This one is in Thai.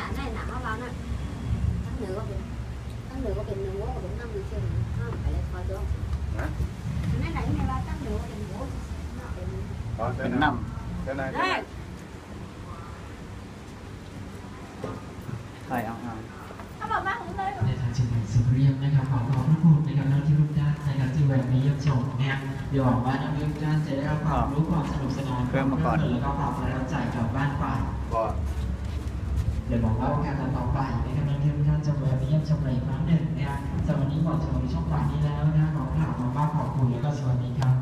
อันไหนหนักเขาเราเนี่ยทั้งเหนือก็เป็นเนื้อก็เป็นน้ำมือเชื่อมห้ามไปเลยคอยจ้องนั่นไหนในบ้านทั้งเหนือก็เป็นหัวเป็นน้ำเป็นอะไรใช่เอาถ้าบอกว่าของเลยในทางจังหวัดสุรินทร์นะครับขอพระคุณนะครับท่านที่ทุกท่านนะครับที่แวะมาเยี่ยมชมนะครับเดี๋ยวหวังว่านักเรียนทุกท่านจะได้รับความรู้ความสนุกสนานความเพลิดเพลินแล้วก็ความประทับใจกลับบ้านไปเดี๋ยวบอกว่าโอกาสต่อไปนะครับนักเรียนทุกท่านจะแวะมาเยี่ยมชมอีกครั้งหนึ่งนะครับสำหรับวันนี้หมดชมช่องวันนี้แล้วนะขอกล่าวคำว่าขอบคุณและก็สวัสดีครับ